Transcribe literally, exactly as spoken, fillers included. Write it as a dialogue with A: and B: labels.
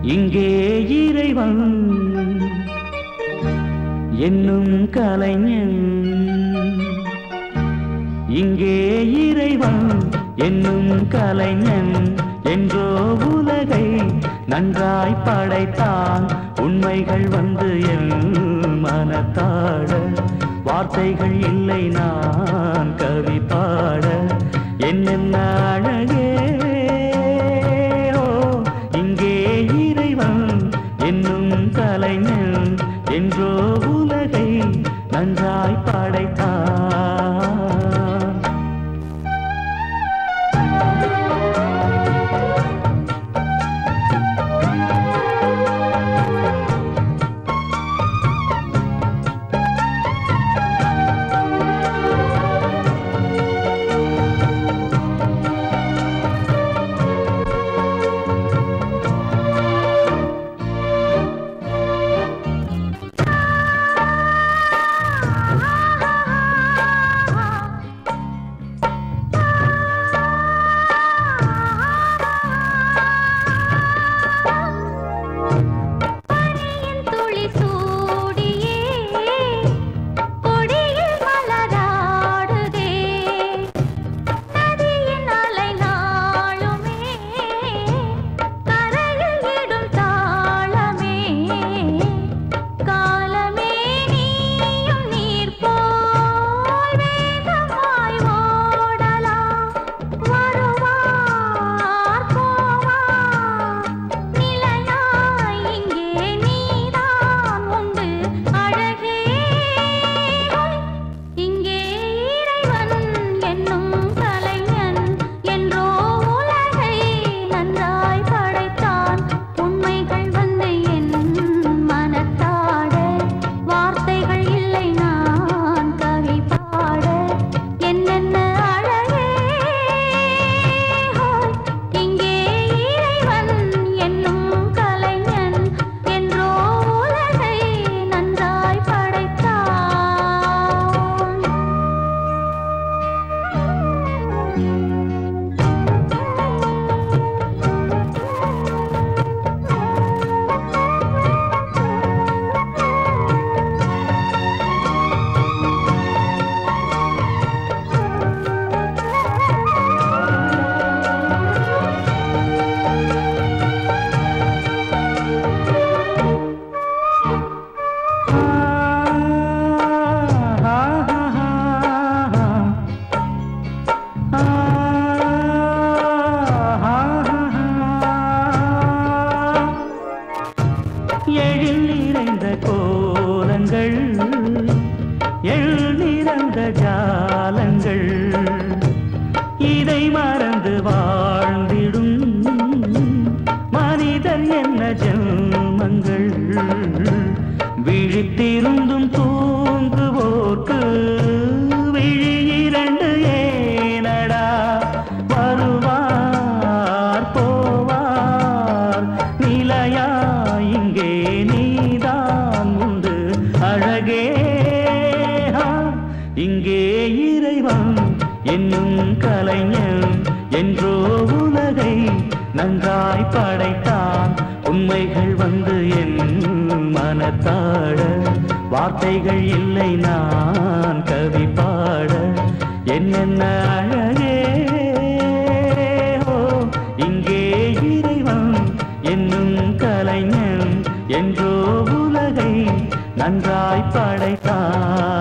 A: இங்கே இறைவன் என்னும் கலைஞன், இங்கே இறைவன் என்னும் கலைஞன் என்றோ உலகை நன்றாய் படைத்தான். உண்மைகள் வந்து என் மனத்தாட, வார்த்தைகள் இல்லை நான் கவி பாட. என்னென்ன அழகே ஓ, இங்கே இறைவன் என்னும் கலைஞன் என்றோ உலகை நன்றாய் படைத்தான். எழில் நிறைந்த கோலங்கள், எழில் நிறைந்த ஜாலங்கள், இதை மறந்து வாழ்ந்திடும் மனிதன் என்ன ஜென்மங்கள். விழித்திருந்தும் தூங்குவோர்க்கு விழி இரண்டு ஏனடா, வருவார் போவார் நிலையா, இங்கே நீதான் உண்டு அழகே. இங்கே இறைவன் என்னும் கலைஞன் என்றோ உலகை நன்றாய் படைத்தான். உண்மைகள் வந்து என் மனத்தாட, வார்த்தைகள் இல்லை நான் கவி பாட. என்னென்ன அழகே ஓ, இங்கே இறைவன் என்னும் கலைஞன் என்றோ உலகை நன்றாய் படைத்தான்.